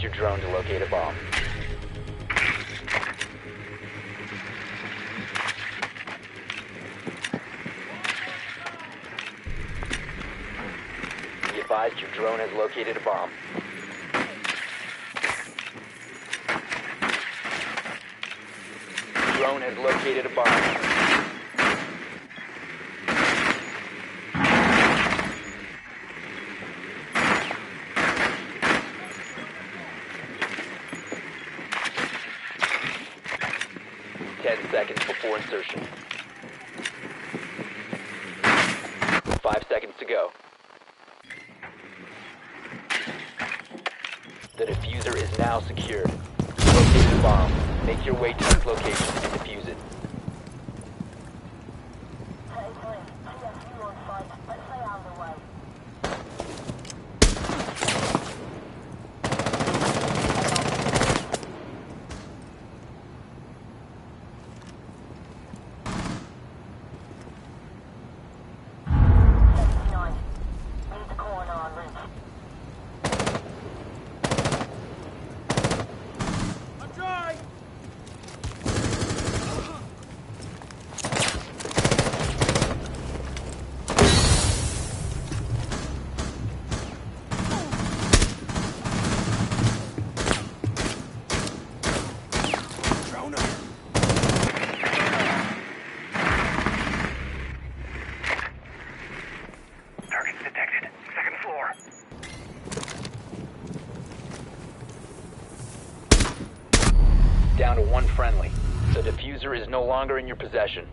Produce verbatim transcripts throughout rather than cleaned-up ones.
your drone to locate a bomb. Be advised your drone has located a bomb. Drone has located a bomb. Ten seconds before insertion. Five seconds to go. The diffuser is now secured. Locate the bomb. Make your way to its location and defuse it. Down to one friendly. The diffuser is no longer in your possession.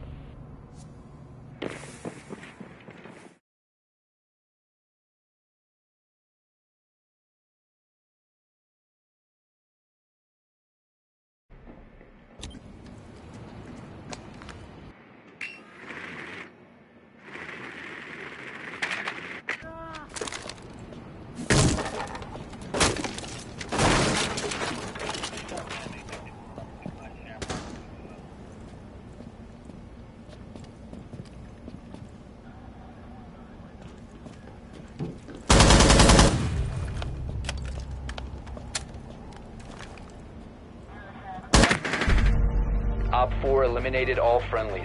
Op four eliminated all friendlies.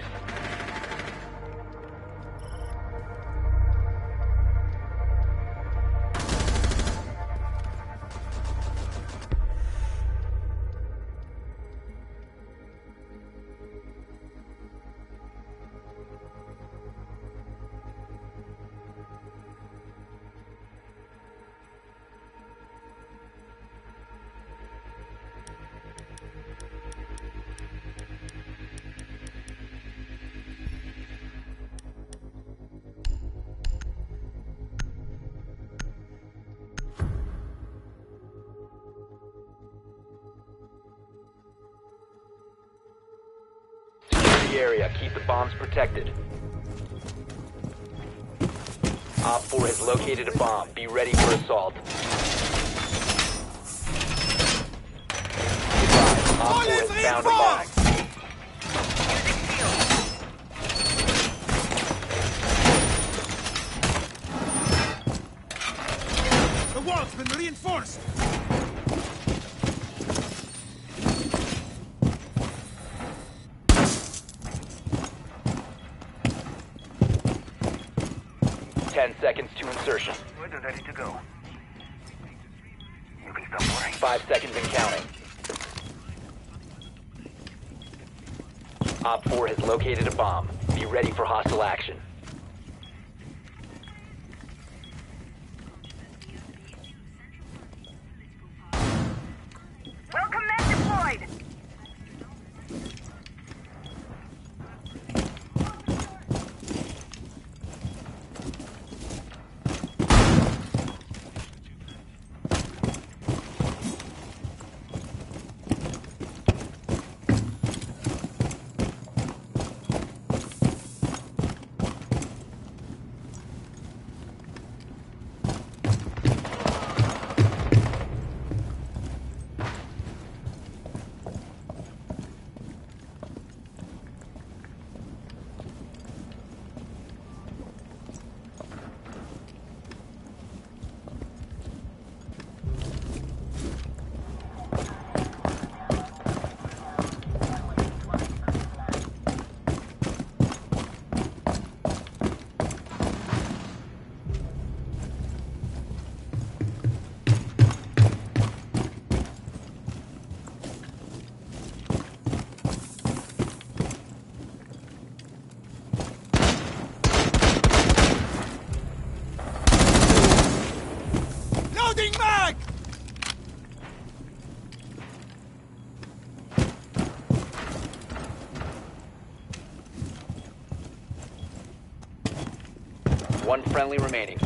The area. Keep the bombs protected. Op four has located a bomb. Be ready for assault. Goodbye. Op four has found a bomb. The wall's been reinforced! Ten seconds to insertion. We're ready to go. You can stop worrying. Five seconds and counting. Op four has located a bomb. Be ready for hostile action. Welcome men deployed! Changing mag! One friendly remaining.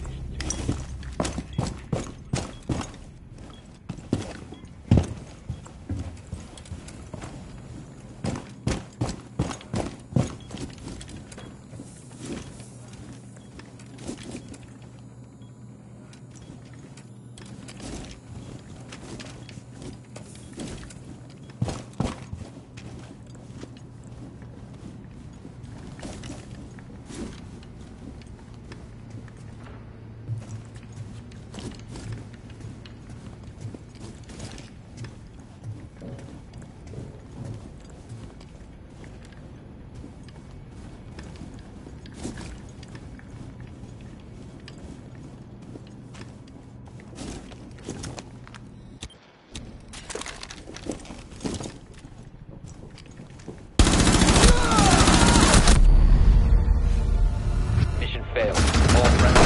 Failed. All friendly.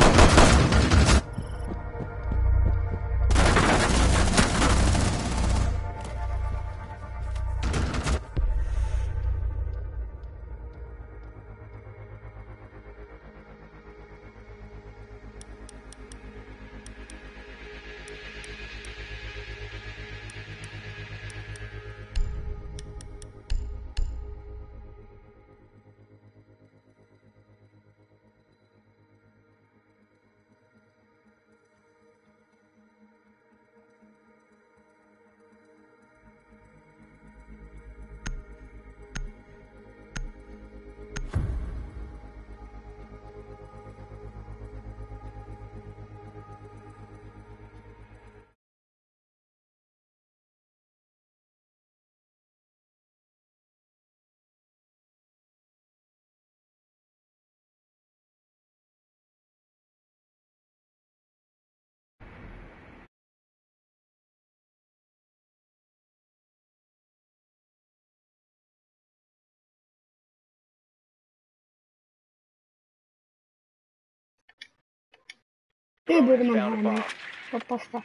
Det borde man höra mig. Hoppas det.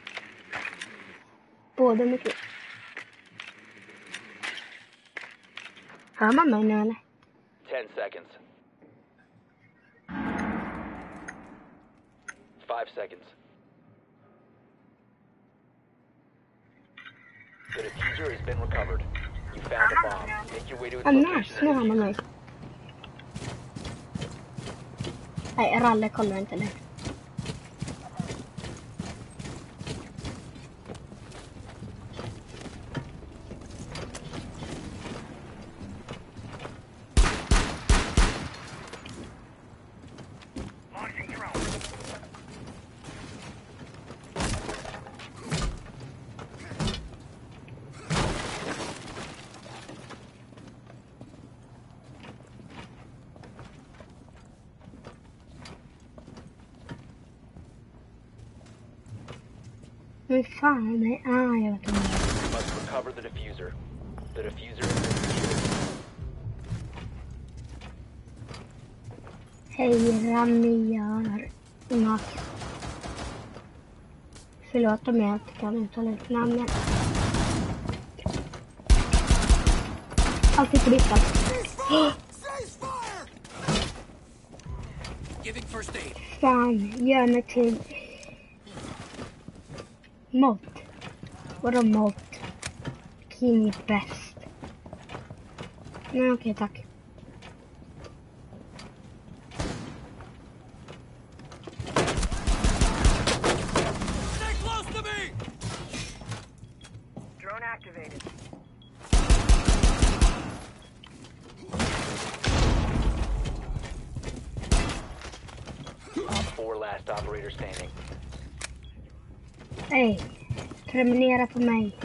Båda mycket. Hör man mig nu eller? Ten seconds. Five seconds. The diffuser has been recovered. You found a bomb. Make your way to its Annars, location nu and hör man defuse mig. Nej, Ralle kollar inte det. Men fan, nej, ah, jag vet inte. You must recover the diffuser. The diffuser has been secured. Hej, Ramiar. Max. Förlåt om jag inte kan uttala ut namnet. Alltid på listan. Giving first aid. Fan, gör mig till mod. Vadå mod? King är bäst. Nej, okej, tack. Stay close to me! Drone activated. Four last operators standing. Hej, prenumerera på mig.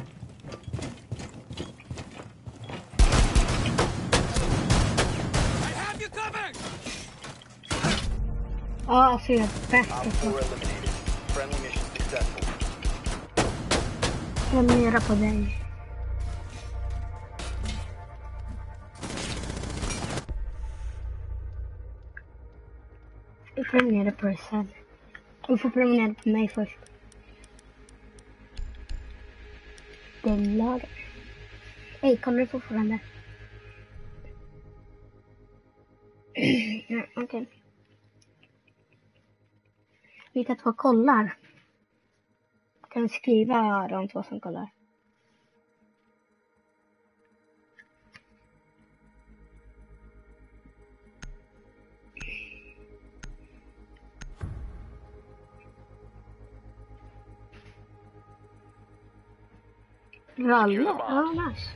I have you covered! Ja, alltså jag är bäst. Op four eliminated. Friendly mission successful. Prenumerera på dig. Jag prenumererar på dig sen. Du får prenumerera på mig först. Vattenlager. Hej, kommer du fortfarande? Ja, okej. Okay. Vilka två kollar? Kan du skriva de två som kollar? Ralle? Ja, nice.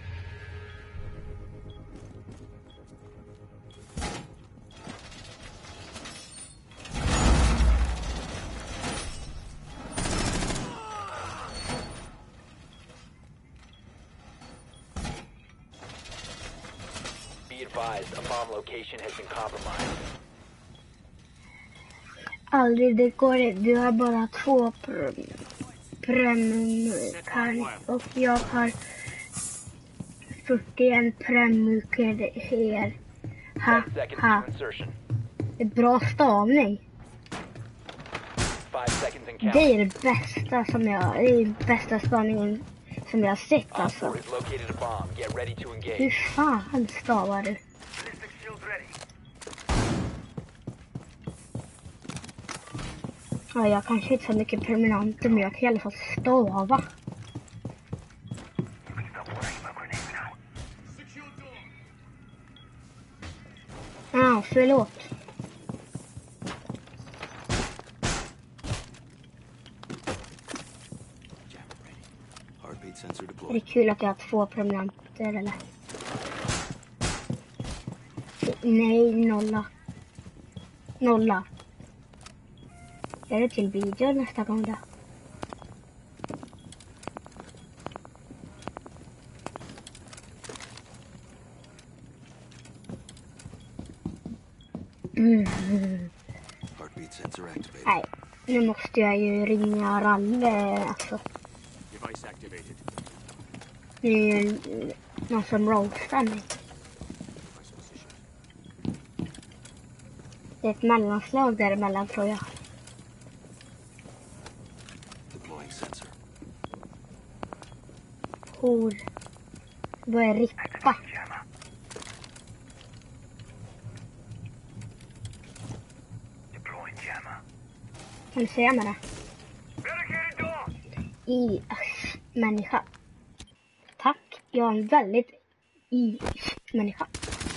Be advised, a bomb location has been compromised. Aldrig, det går det. Du har bara två premuker och jag har fyrtioen premuker här. Ha, Ten seconds ha. to insertion. Det är bra stavning. Five seconds and count. Det är det bästa som jag, det är den bästa stavningen som jag har sett Op alltså. four has located a bomb. Get ready to engage. Hur fan stavar du? Ballistic shield ready. Ja, jag kanske inte så mycket permanenter, men jag kan i alla fall stava. You can stop worrying about grenades now. Secure door. Ja, förlåt. Heartbeat sensor Är det deployed. kul att jag har två prenumeranter eller? Nej, nolla. Nolla. Är det till video nästa gång då? Mm. Heartbeat sensor activated. Nej, nu måste jag ju ringa Ralle alltså. Device activated. Det är ju någon som roastar mig. Device position. Det är ett mellanslag däremellan tror jag. Deploying sensor. Hor. Börjar rippa. Jammer. Deploying jammer. Kan du säga med det? Barricaded door. I människa. Tack, jag är en väldigt i människa.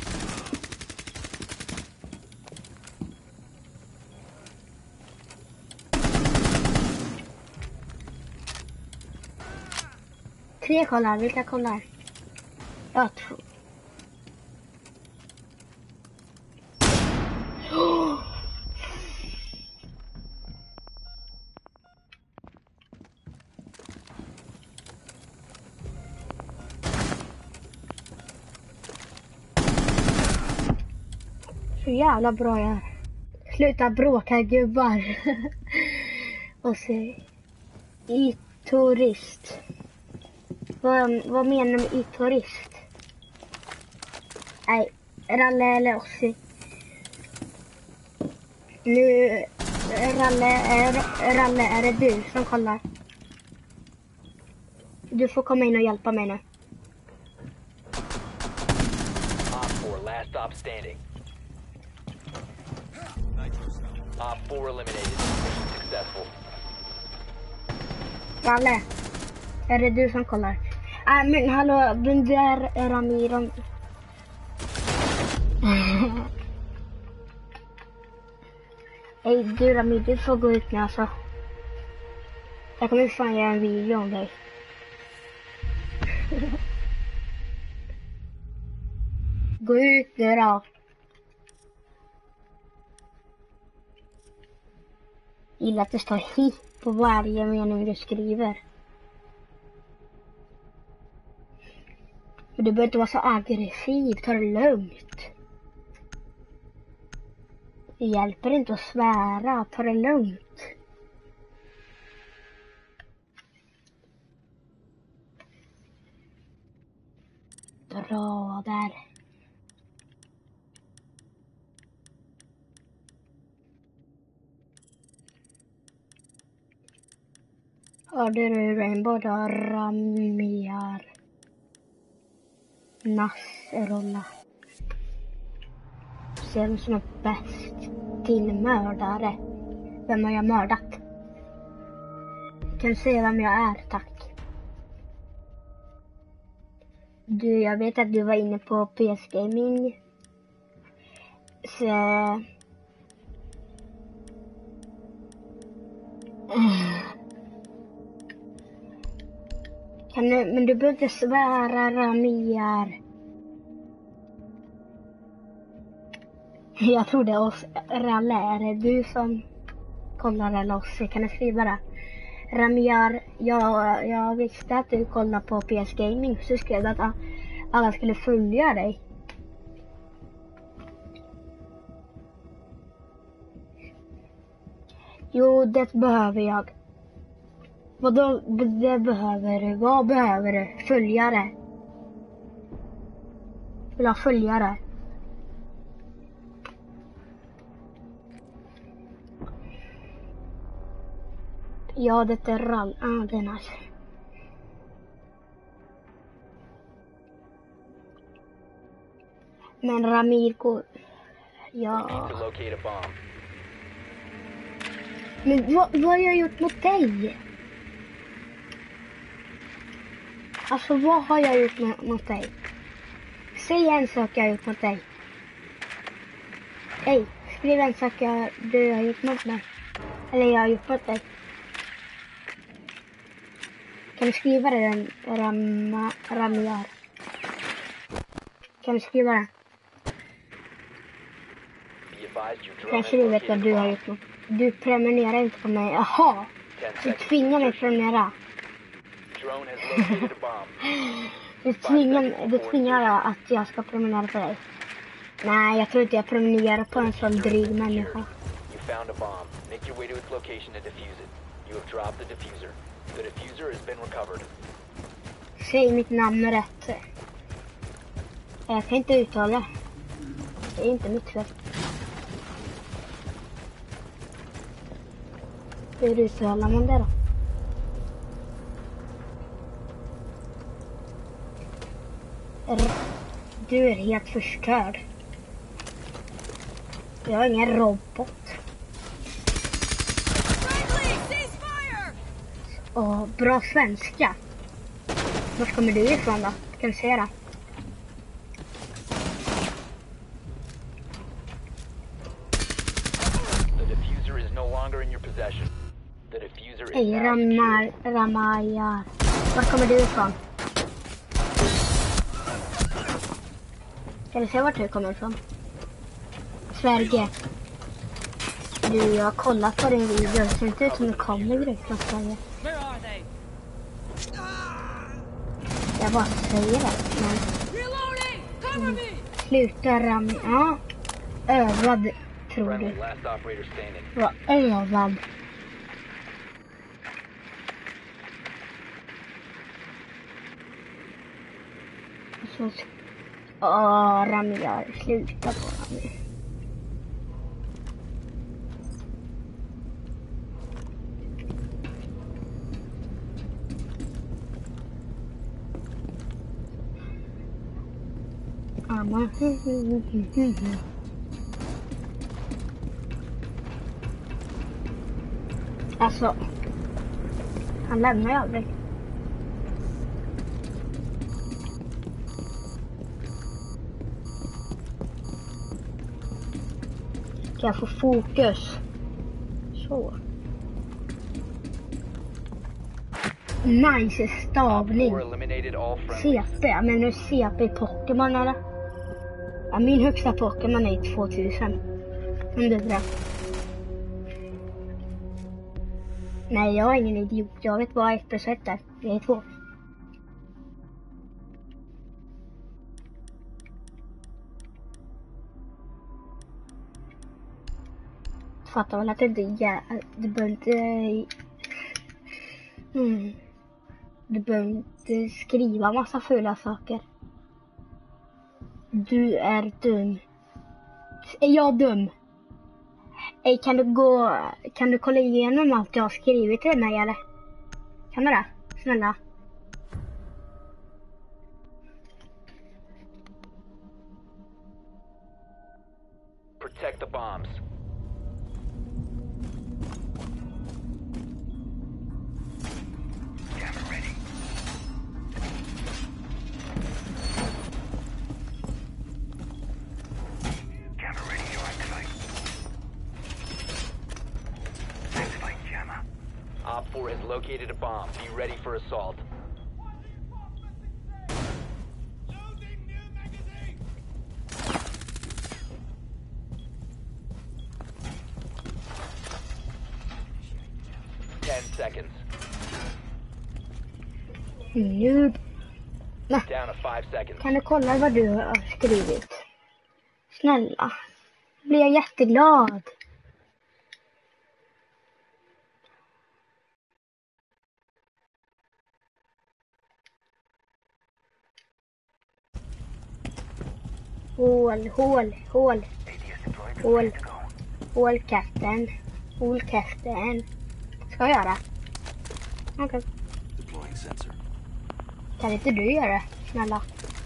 Tre kollar, vilka kollar? Jag tror. Så jävla bra jag är. Sluta bråka gubbar. Och så i turist. Vad, vad menar du med i turist? Nej, Ralle eller Ossi. Nu, Ralle, är, Ralle, är det du som kollar? Du får komma in och hjälpa mig nu. Op four, last stop standing. Op four eliminated. Mission successful. Ralle, är det du som kollar? Nej äh, men hallå, den där är Ramiro. Hej du Ramiro, du får gå ut nu alltså. Jag kommer fan göra en video om dig. Gå ut nu då. Gillar att det står hit på varje mening du skriver. Men du behöver inte vara så aggressiv, ta det lugnt. Det hjälper inte att svära, ta det lugnt. Bra där. Ja, det är Rainbow då. Ramiar. Nasrolla. Se vem som är bäst till mördare. Vem har jag mördat? Kan du se vem jag är, tack. Du, jag vet att du var inne på P S Gaming. Så... Kan du, men du behöver inte svära, Ramiar. Jag tror det är oss, Ralle, är det du som kollar eller oss? Kan du skriva det? Ramiar, jag, jag visste att du kollar på P S Gaming, så skrev du att alla skulle följa dig. Jo, det behöver jag. Vadå, det behöver du? Vad behöver du? Följare. Vill ha följare? Ja, det är rall. Ah, det är nice. Men Ramir går... Ja... To locate a bomb. Men vad, vad har jag gjort mot dig? Alltså, vad har jag gjort mot, mot dig? Säg en sak jag har gjort mot dig. Hej, skriv en sak jag, du har gjort mot mig. Eller jag har gjort mot dig. Kan du skriva det, den Ramma, Ramiar? Kan du skriva det? Kanske du vet vad du har gjort mot. Du prenumererar inte på mig. Jaha, du tvingar mig att prenumerera. Du tvingar, du tvingar att jag ska prenumerera på dig. Nej, jag tror inte jag prenumererar på en sån dryg människa. You found a bomb. Make your way to its location and defuse it. You have dropped the diffuser. The diffuser has been recovered. Säg mitt namn rätt. Jag kan inte uttala. Det är inte mitt fel. Hur uttalar man det då? Du är helt förstörd. Jag är ingen robot. Åh, bra svenska. Var kommer du ifrån då? Kan du se det? The diffuser is no longer in your possession. The diffuser is Hej, now Ramar, secured. Ramaja. Var kommer du ifrån? Kan du se vart du kommer ifrån? Sverige. Du, jag har kollat på din video. Det ser inte ut som du kommer direkt från Sverige. Jag bara säger det, men... Mm. Sluta Ram... Ja. Övad, tror Friendly, du. last operator standing. Vad övad. Så... Åh, Ramiar, sluta på mig. Amma. Alltså, han lämnar ju aldrig. Kan jag få fokus? Så. Nice stavning. Four eliminated all friendlies. C P, men nu C P i Pokémon eller? Ja, min högsta Pokémon är tvåtusen. Hundra. Nej, jag är ingen idiot. Jag vet vad ett plus ett är. Det är två. Fattar väl att det inte är jä... Det behöver inte... Mm. Du behöver inte skriva massa fula saker. Du är dum. Är jag dum? Ej, kan du gå... Kan du kolla igenom allt jag har skrivit till mig eller? Kan du det? Snälla. Protect the bombs. Jammer ready. Jammer ready to activate. Activate jammer. Op four has located a bomb. Be ready for assault. Ten seconds. Noob. Nej, Down to five seconds. kan du kolla vad du har skrivit? Snälla. Då blir jag jätteglad. Hål, hål, hål. A D S deployed. Hål. Ready to go. Hålkasten. Hålkasten. Ska jag göra? Okej. Okay. Deploying sensor. Kan inte du göra det? Snälla.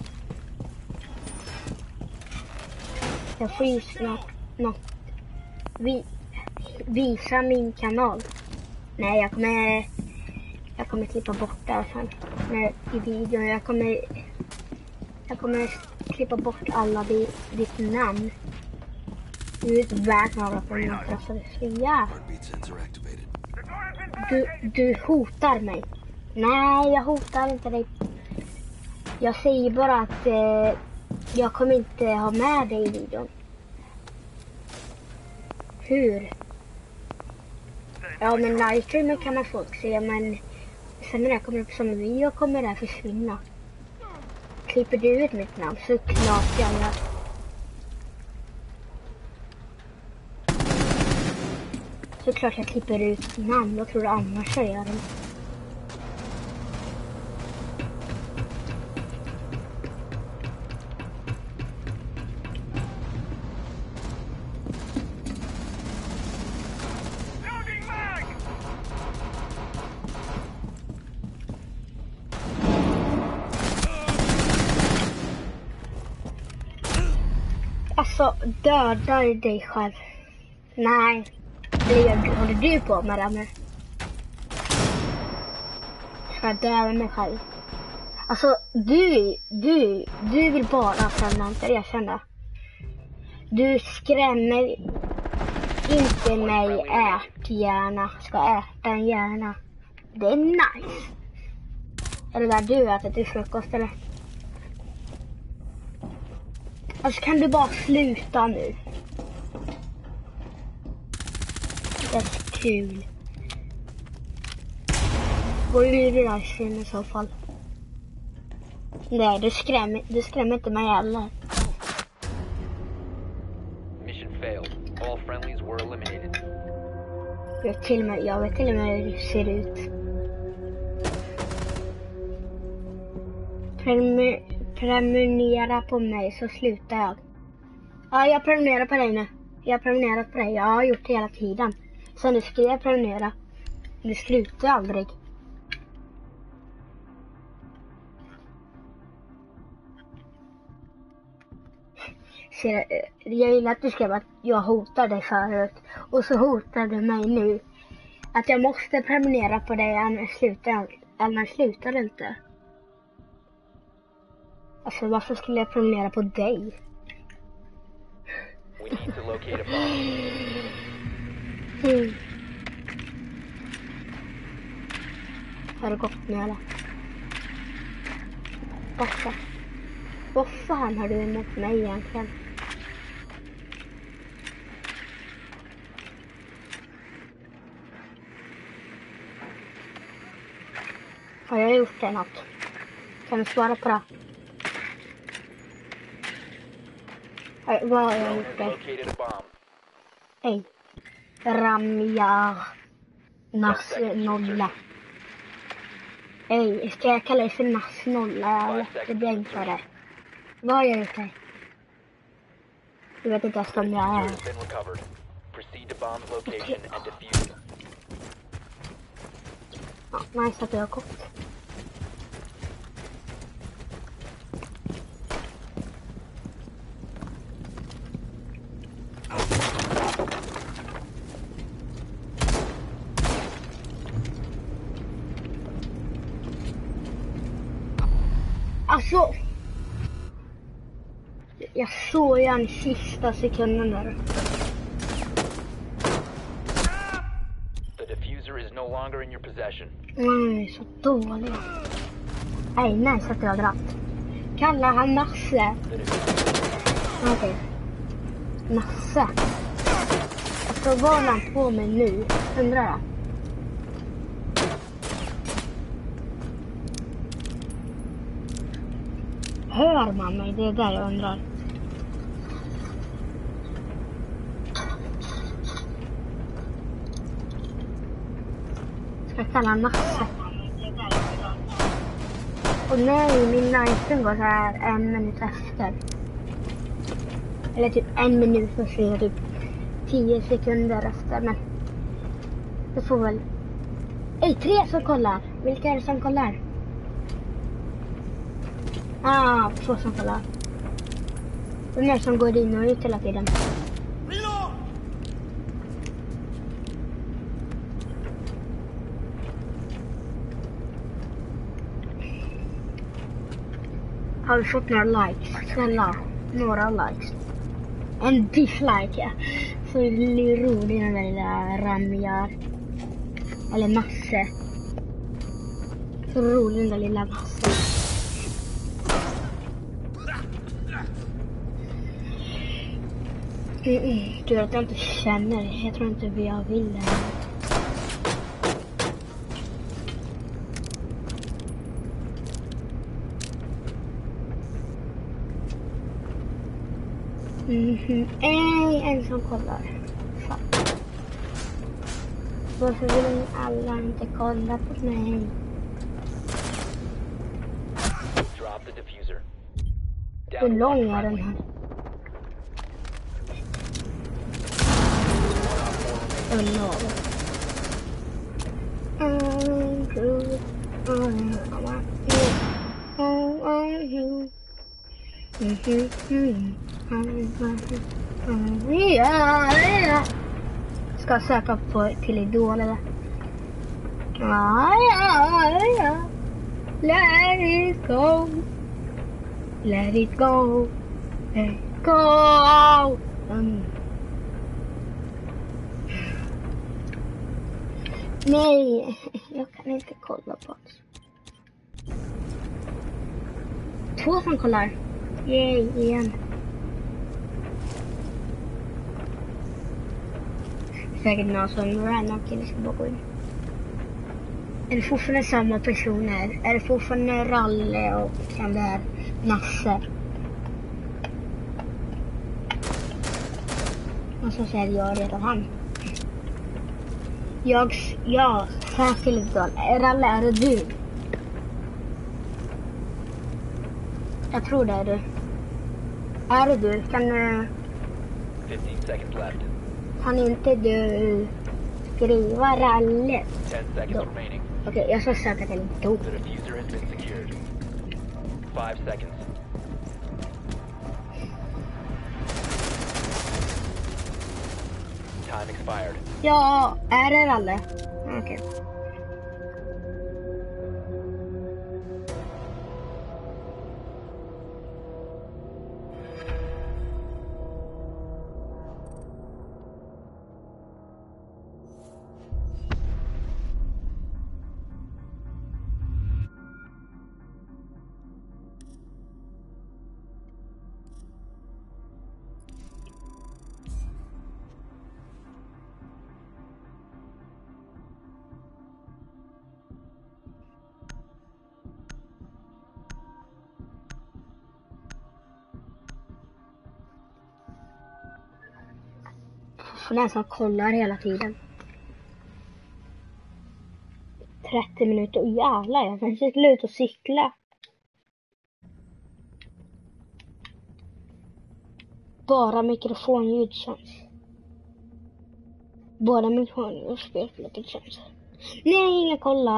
Jag får ju snart något. Vi, visa min kanal. Nej, jag kommer jag kommer klippa bort det sen med, i videon. Jag kommer jag kommer klippa bort alla ditt, ditt namn. Du är inte värd några på min adress. Så ja. Heartbeat sensor activated. The door has been Du, barricaded. du hotar mig. Nej, jag hotar inte dig. Jag säger bara att eh, jag kommer inte ha med dig i videon. Hur? Ja, men livestreamen kan man folk se, men sen när det kommer upp som video kommer det försvinna. Klipper du ut mitt namn så klart jag gör. Så klart jag klipper ut namn, då tror du annars jag gör det. Loading mag! Alltså, dödar dig själv. Nej. Det håller du på med det med. Ska jag döda mig själv? Alltså, du, du, du vill bara permanenta det, jag känner. Du skrämmer inte mig, ät gärna. Ska äta en gärna. Det är nice. Är det där du äter till frukost eller? Alltså kan du bara sluta nu? Det är kul. Vad är det där sen i så fall? Nej, du skrämmer, du skrämmer inte mig heller. Mission failed. All friendlies were eliminated. Jag vet till och med, jag vet till och med hur det ser ut. Prenumer, prenumerera på mig så slutar jag. Ja, jag prenumererar på dig nu. Jag har prenumererat på dig. Jag har gjort det hela tiden. Sen du skrev prenumerera. Du slutar aldrig. Så jag, jag gillar att du skrev att jag hotar dig förut. Och så hotar du mig nu. Att jag måste prenumerera på dig annars slutar, annars slutar det inte. Alltså varför skulle jag prenumerera på dig? We need to locate a bomb. Mm. Har det gått nu eller? Backa. Vad fan har du emot mig egentligen? Har jag gjort det något? Kan du svara på det? Har- Vad har jag gjort det? Located a bomb. Hej. Ramja. Nass nolla. Hej, ska jag kalla dig för Nass nolla eller? Det blir enklare. Vad har jag gjort dig? Du vet inte ens vem jag Diffuser är. has been recovered. Proceed to bomb's location and defuse it. Ja, nice att jag har gått. Alltså, jag såg ju en sista sekunden där. The diffuser is no longer in your possession. Nej, så dålig. Nej, nej, så att jag har dratt. Kallar han Nasse? The diffuser Okej. Okay. Nasse. Alltså, vad har han på mig nu? Undrar jag. Hör man mig? Det är där jag undrar. Ska jag kalla Nasse? Och nej, min nighten går så här en minut efter. Eller typ en minut och så typ tio sekunder efter. Men det får väl... Ej, tre som kollar. Vilka är det som kollar? Ah, två som kollar. Den är som går in och ut hela tiden. Har vi fått några likes? Snälla, några likes. En dislike, ja. Så det blir roligt när den lilla Ramjar. Eller Nasse. Så roligt den där lilla Nasse. Mm, mm. Du vet att jag inte känner det. Jag tror inte vi har vill det. Mhm. Ej, en som kollar. Fan. Varför vill alla inte kolla på mig? drop the diffuser. Hur lång är den här? Ska söka på till Idol eller? Ja, ja, ja. Let it go. Let it go. Let it go. Mm. Nej, jag kan inte kolla på det. Två som kollar. Yay, igen. Säkert någon som random kille ska bara gå in. Är det fortfarande samma personer? Är det fortfarande Ralle och den där Nasse? Och så säger jag redan han. Jag, ja, säkert då. Ralle, är det du? Jag tror det är du. Är det du? Kan, fifteen seconds left. kan inte du skriva Ralle? ten seconds Då. remaining. Okej, jag ska söka till då. The diffuser has been secured. Five seconds. Time expired. Ja, är det Ralle? Okej. För den som kollar hela tiden. trettio minuter. Och jävlar, jag kan cykla ut och cykla. Bara mikrofonljud känns. Bara mikrofonljud och spelplattor känns. Nej, ingen kolla.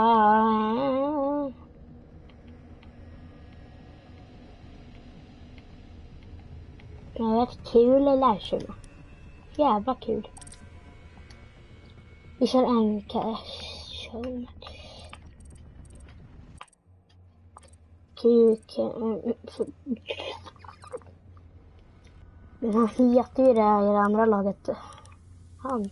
Det var rätt kul att lära Jävla kul. Vi kör en cash. Kuk. Han heter ju det här i det andra laget. Han.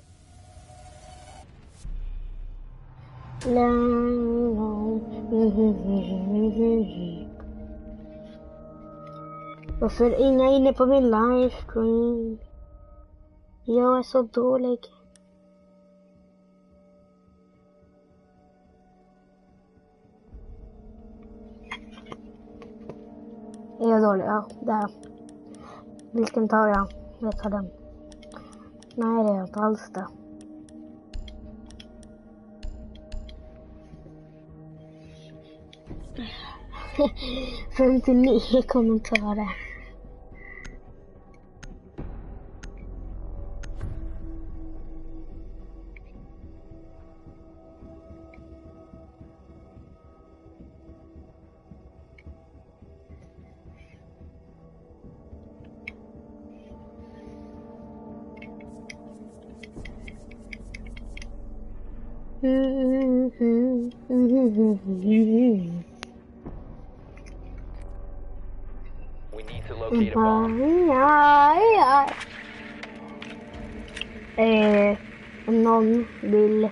Varför är inga inne på min livestream? Jag är så dålig. Är jag dålig? Ja, där. Vilken tar jag? Jag tar den. Nej, det är jag inte alls det. femtionio kommentarer. We need to locate a bomb. Eh, om någon vill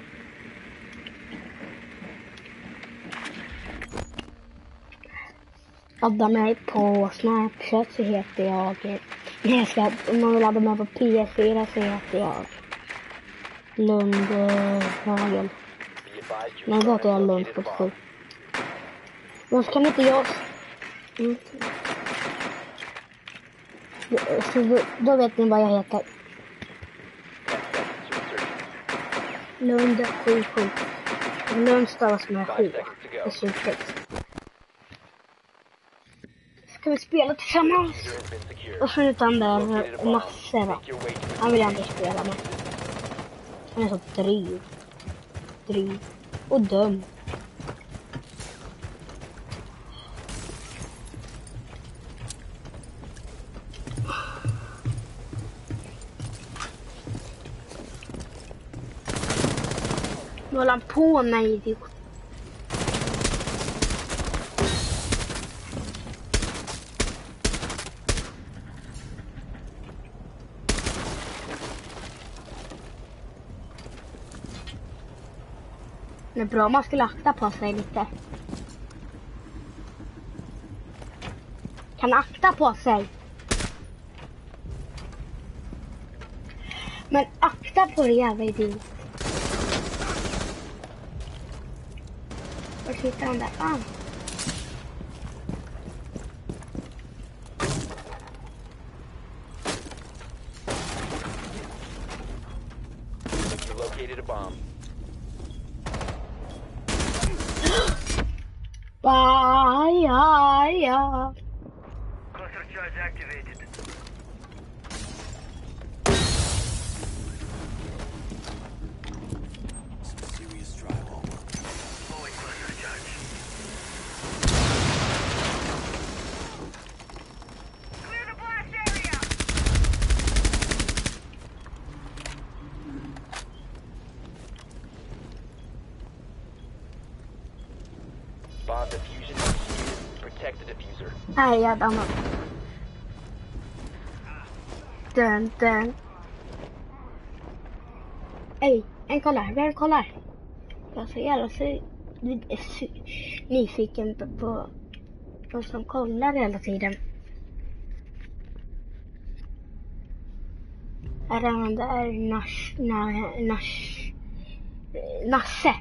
adda mig på Snapchat så heter jag, nej jag ska, om man vill adda mig på P S fyra så heter jag Lund eh, Hagel. Nej, då heter jag Lund sjuttiosju. Men så kan inte jag... Mm. Så då, då vet ni vad jag heter. Lund sjuttiosju. Lund stavas med sju. Det syns. Ska vi spela tillsammans? Och så utan där Nasse va? Han vill inte spela med. Han är så dryg. Dryg. Och dum. Nu håller han på med idiot. Det är bra om man skulle akta på sig lite. Kan akta på sig. Men akta på det jävla idiot. Var sitter han där? Ah. You located a bomb. Bye, ja, ja. Cluster charge activated. Some serious drywall work. Deploying cluster charge. Clear the blast area! Bomb diffusion executed. Protect the diffuser. Nej, jag dammar. Dun, dun. Ej, en kollar, vem kollar? Jag är så jävla sy- sy- nyfiken på, på de som kollar hela tiden. Är det han där Nash, na, Nash, Nasse?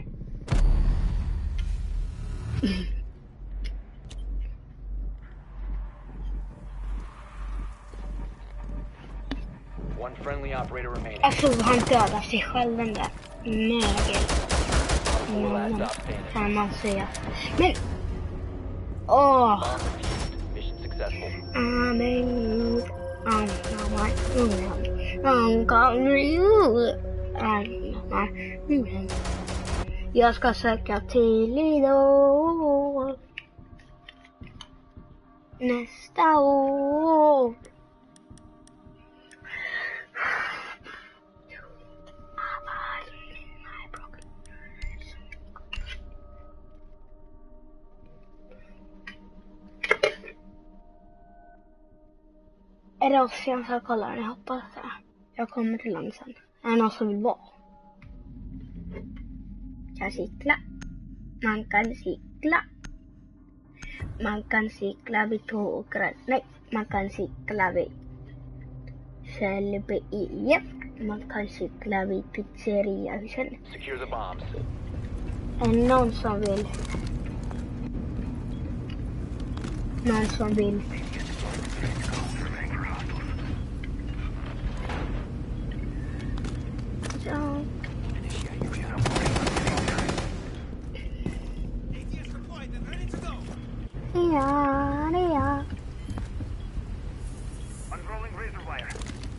One friendly operator remaining. Alltså han dödar sig själv den där mögel. Four last Mm, stop standing. kan man säga. Men... Åh! Bomb defused. Mission successful. Amen. I'm not I'm going to Jag ska söka till Idol nästa år. Är det oss jag ska kolla den? Jag hoppas det. Jag kommer till land sen. Är det någon som vill vara? Kan cykla. Man kan cykla. Man kan cykla vid tågrädd. Nej, man kan cykla vid Kälby I F. Man kan cykla vid pizzeriahusen. Secure the bombs. Är det någon som vill? Någon som vill? Ja. Ja, det är jag. Unrolling razor wire.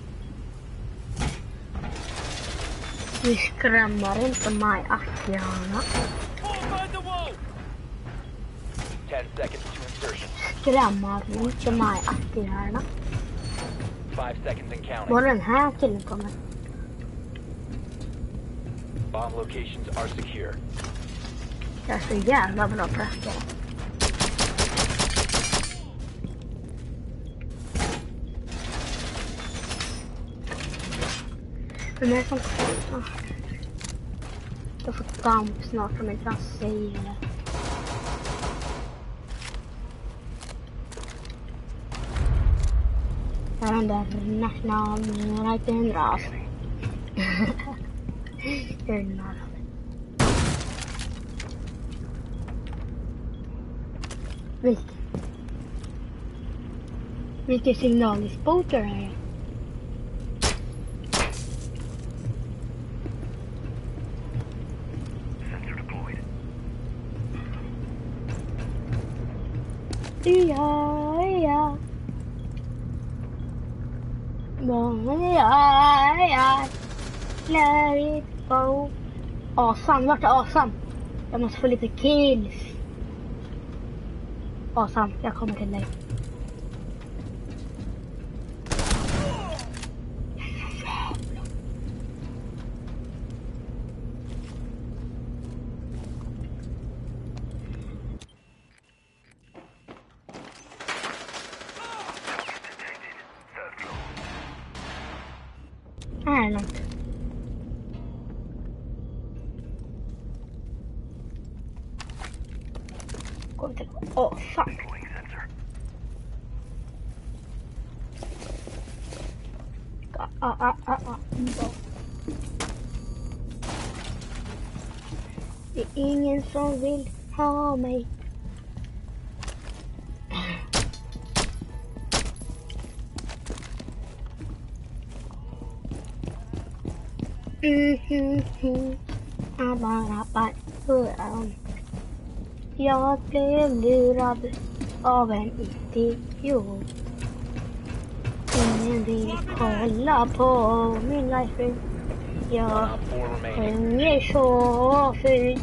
Vi skrämmer inte mig att gärna. Ten seconds to insertion. Skrämmer inte mig att gärna. Five seconds and counting. Var den här killen kommer? Bomb locations are secure. Jag är så jävla bra på det. Men det är som kommer. Jag får damp snart om inte han säger det. Jag är den där nationalrätten ras. Jag är den här. Vilken? Vilken signalspoter är det? Ja, ja. Ja, ja. Let it go. Awesome, vart är awesome? Jag måste få lite kills. Awesome, jag kommer till dig. Här är långt. Kom till. Åh, fan. Ah, ah, ah, ah. Det är ingen som vill ha mig. Mm-hmm. Jag blev lurad av en idiot. Ingen vill kolla på min life. Jag sjunger så fint.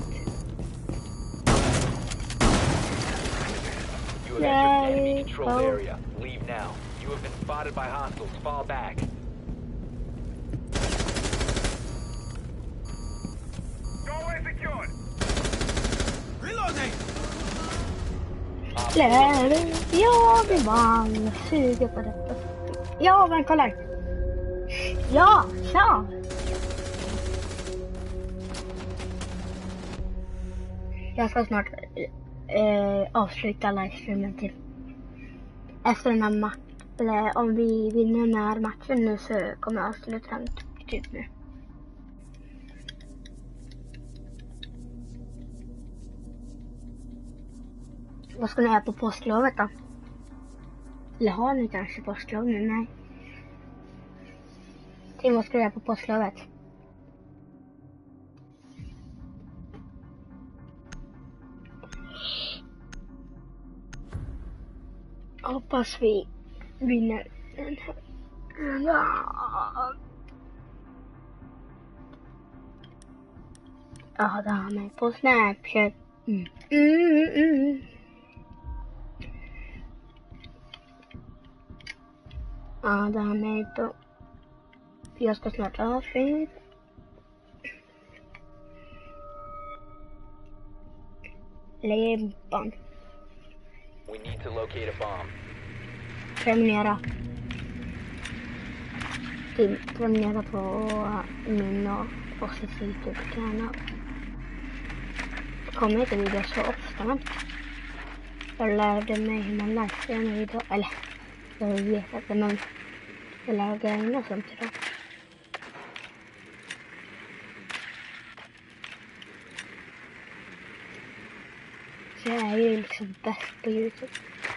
You have entered enemy controlled area. Leave now. You have been spotted by hostiles. Fall back. Doorway secured. Reloading! Lär, jag vill man suga på detta. Ja, men kolla. Ja, tja. Jag ska snart eh, avsluta livestreamen till. Efter den här matchen, eller om vi vinner den här matchen nu så kommer jag avsluta den typ nu. Vad ska ni göra på påsklovet då? Eller har ni kanske påsklov nu? Nej. Tim, vad ska du göra på påsklovet? Hoppas vi vinner den här. Ja. Ja, det har mig på Snapchat. Mm. Mm, mm. Ja, det har mig på. Jag ska snart avsluta. Lempan. We need to locate a bomb. Prenumerera. Tim, prenumerera på min och Ossis YouTube-kanal. Kommer inte video så ofta, men jag lärde mig hur man lär en video. Eller, jag vet inte, men jag lärde mig något sånt idag. Så jag är ju liksom bäst på YouTube.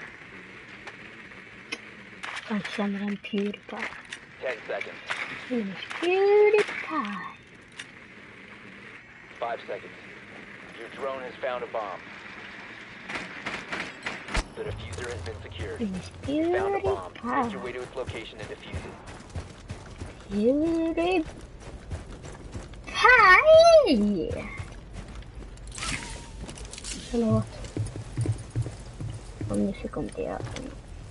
Jag känner en PewDiePie. Ten seconds. Mm, PewDiePie. Five seconds. Your drone has found a bomb. The diffuser has been secured. Mm, You found a bomb. PewDiePie. Make your way to its location and defuse it. PewDiePie. Förlåt. Om ni fick kommentera den.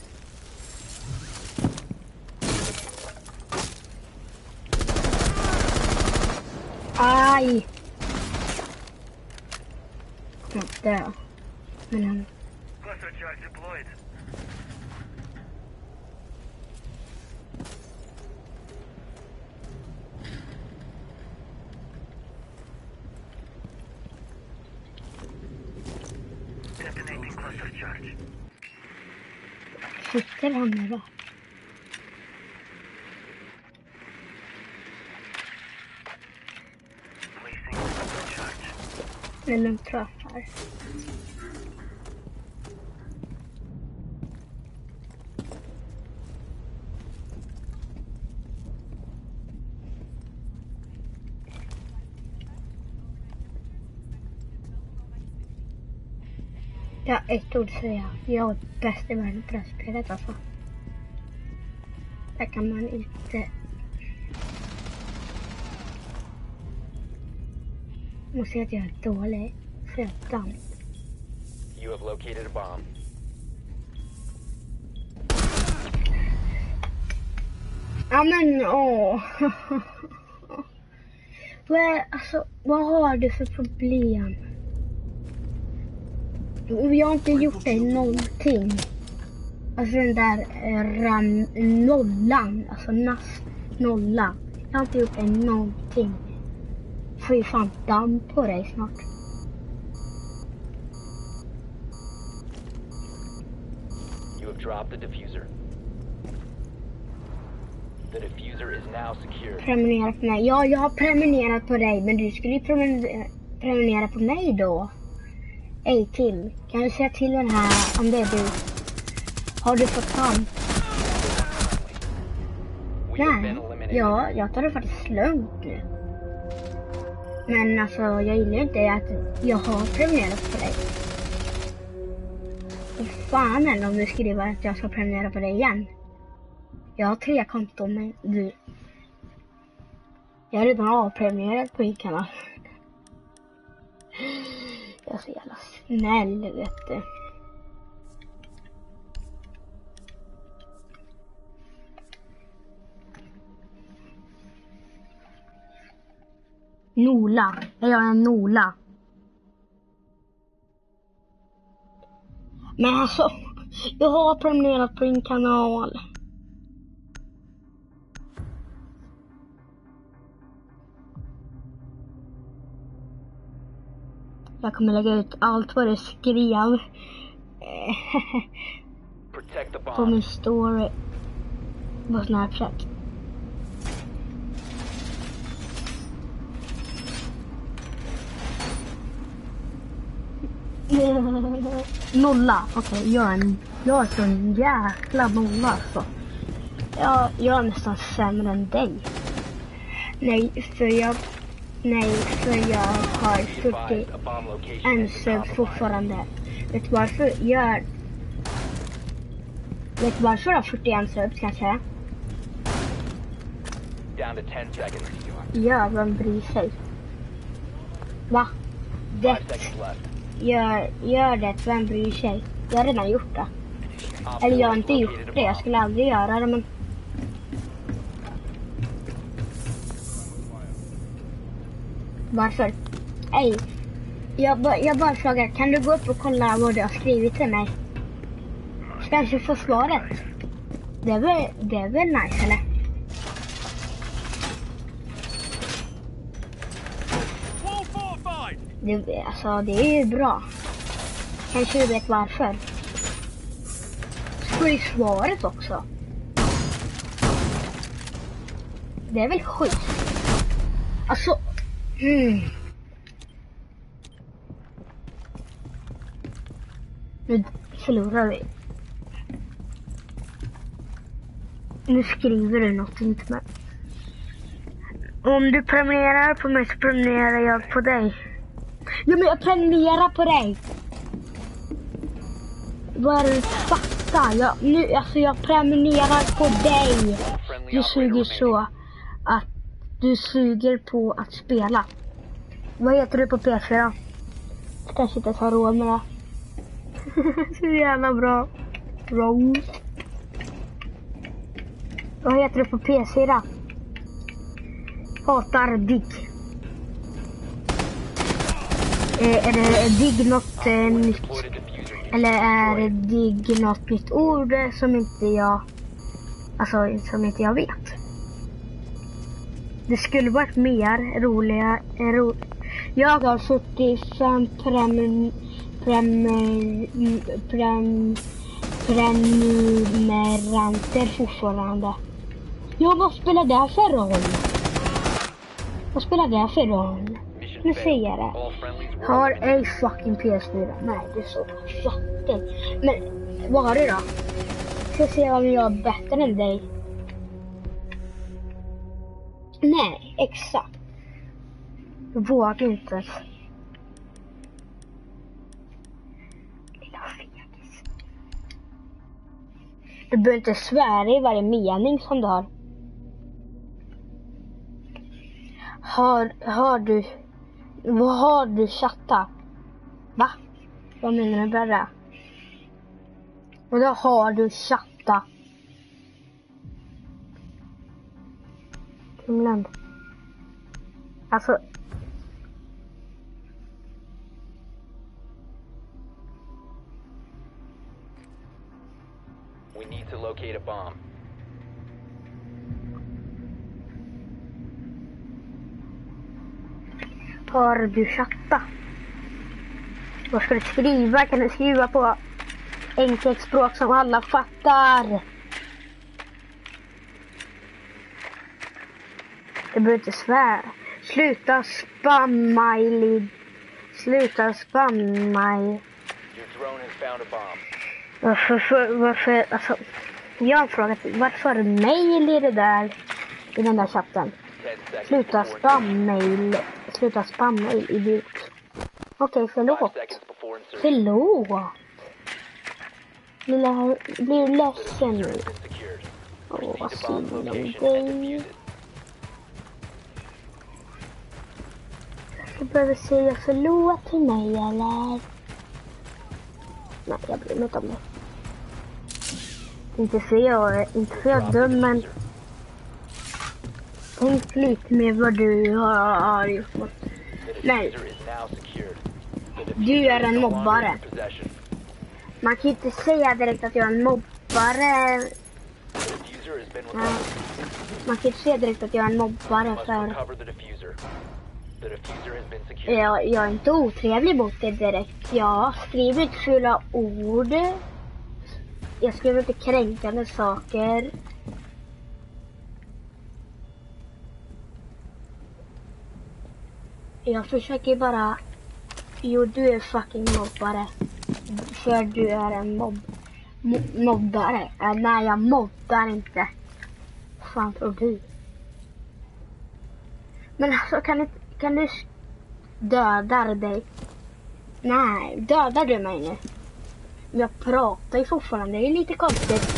Aj! Inte där. Men han... Cluster charge deployed. Detonating cluster charge. Sitter han med då? Placing cluster charge. Men de träffar. Ja, ett ord säger jag. Jag är bäst i världen på det här spelet alltså. Där kan man inte... Jag måste säga att jag är dålig. För jag är damp. You have located a bomb. Ja men åh. Vad är, alltså, vad har du för problem? Jag har inte gjort dig någonting. Alltså den där eh, ram, nollan. Alltså nass nolla. Jag har inte gjort dig någonting. Får ju fan damm på dig snart. You have dropped the diffuser. The diffuser is now secured. Prenumerera på mig. Ja, jag har prenumererat på dig. Men du skulle ju prenumerera, prenumerera på mig då. Ej till. Kan du säga till den här om det är du? Har du fått damm? We have been Nej. eliminated. Ja, jag tar det faktiskt lugnt nu. Men alltså, jag gillar inte att jag har prenumererat på dig. Och fan eller om du skriver att jag ska prenumerera på dig igen. Jag har tre konton men du... Jag har redan avprenumererat på din kanal. Jag är så jävla snäll, vet du. Nola. Jag är en Nola. Men alltså, jag har prenumererat på din kanal. Jag kommer lägga ut allt vad du skrev Protect the på bomb. min story på Snapchat. Nolla, okej, okay, jag är en jag är så en jäkla nolla alltså. Jag, jag är nästan sämre än dig. Nej, för jag nej, för jag har fyrtio A bomb location en is sub compromised. fortfarande. Vet du varför? Jag är... Vet du varför jag har fyrtioen subs kanske? Down to ten seconds. Ja, vem bryr sig? Va? Det, Five seconds left. gör, gör det, vem bryr sig? Jag har redan gjort det. Op Eller jag har four inte has gjort located a det, jag bomb. skulle aldrig göra det, men... Varför? Ej, jag, ba, jag bara frågar, kan du gå upp och kolla vad du har skrivit till mig? Så kanske få svaret. Det är väl, det är väl nice, eller? Wall fortified! Det, alltså, det är ju bra. Kanske du vet varför. Så är svaret också. Det är väl skit. Alltså, mm. Nu förlorar vi. Nu skriver du något inte med. Om du prenumererar på mig så prenumererar jag på dig. Ja, men jag prenumererar på dig. Vad är det fatta? Jag, nu, alltså jag prenumererar på dig. Du suger så att du suger på att spela. Vad heter du på P C då? Jag kanske inte har råd med det. Så jävla bra. Bro. Vad heter du på P C då? Hatar digg. Eh, är det digg något eh, nytt? Exploited diffuser unit. Eller är det digg något nytt ord som inte jag... Alltså som inte jag vet. Det skulle varit mer roliga... Ro, jag har sjuttiofem prem... Prem... Prem... Prenumeranter fortfarande. Ja, vad spelar det för roll? Vad spelar det för roll? Mission Nu failed. säger jag det. All friendlies were Har eliminated. ej fucking P S fyra. Nej, det är så fattigt. Men vad har du då? Ska se om jag är bättre än dig. Nej, exakt. Jag vågar inte. Lilla fegis. Du behöver inte svära i varje mening som du har. Har, har du... Vad har du chattat? Va? Vad menar du med det? Och då har du chattat? Himlen. Alltså... We need to locate a bomb. Har du chattat? Vad ska du skriva? Kan du skriva på enkelt språk som alla fattar? Du behöver inte svära. Sluta spamma i lid. Sluta spamma i... Your drone has found a bomb. Varför, för, varför, alltså... Jag har frågat, varför mail i det där? I den där chatten. Ten seconds Sluta before spammail. Sluta spammail, idiot. Okej, okay, förlåt. Five seconds before insertion. Förlåt. Lilla, blir du The ledsen nu? diffuser has been secured. Åh, vad Proceed to bomb synd om location and dig. defuse it. Du behöver säga förlåt till mig, eller? Nej, jag bryr mig inte om det. Inte för jag, inte för jag är dum, men... Tänk lite med vad du har gjort. The Nej. diffuser is now secured. The Du diffuser är is en no longer mobbare. in your possession. Man kan inte säga direkt att jag är en mobbare. The diffuser has been Ja. recovered. Man kan inte säga direkt att jag är en mobbare, Must för... recover the diffuser. The diffuser has been secured. Jag, jag är inte otrevlig mot det direkt. Jag skriver inte fula ord. Jag skriver inte kränkande saker. Jag försöker bara... Jo, du är fucking mobbare. För du är en mobb... Mo- mobbare. Äh, nej, jag mobbar inte. Fan tror du? Men alltså, kan du... Kan du... Döda dig? Nej, dödar du mig nu? Men jag pratar ju fortfarande, det är lite konstigt.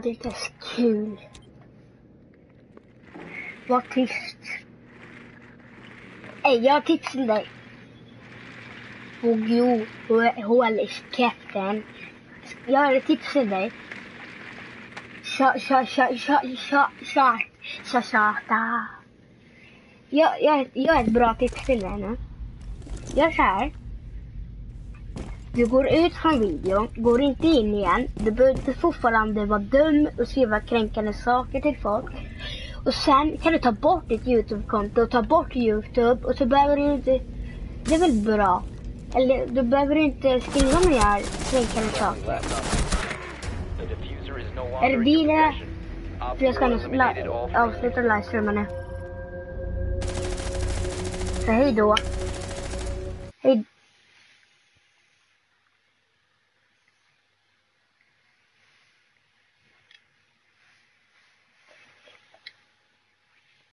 det är inte så kul. Var tyst. Ey, jag har tips till dig. Och jo, håll i käften. Jag har ett tips till dig. Tja, tja, tja, tja, tja, tja, tja, tja, tja. Jag, jag, jag har ett bra tips till dig nu. Gör så här. Du går ut från videon, går inte in igen. Du behöver fortfarande vara dum och skriva kränkande saker till folk. Och sen kan du ta bort ditt YouTube-konto och ta bort YouTube. Och så behöver du inte... Det är väl bra. Eller du behöver inte skriva mer kränkande saker. Är det dina? För jag ska nu avsluta livestreamen nu. Så hej då. Hej.